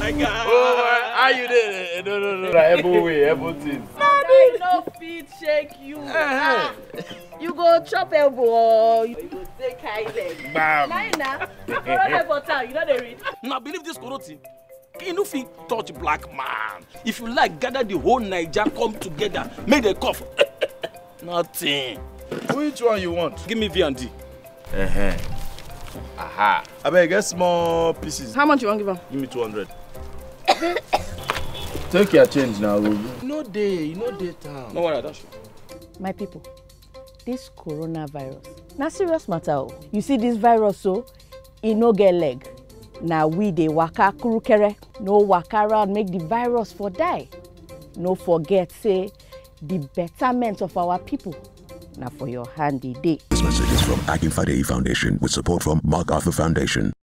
my God. Oh, how you there? No. Every way, everything. I no fit shake you. You go chop elbow or you go take high leg. Bam. Now, corona for town, you know they read. Now believe this Koroti. You no fit touch black man. If you like, gather the whole Niger, come together, make the cough. Nothing. Which one you want? Give me V&D. Aha. I better get small pieces. How much you want give him? Give me 200. Take your change now. No day town. No worry, that's My people, this coronavirus, na serious matter. You see this virus so, it no get leg. Now we dey waka kurukere, no waka around make the virus for die. No forget say the betterment of our people. Now for your handy day. This message is from Akinfade Foundation with support from MacArthur Foundation.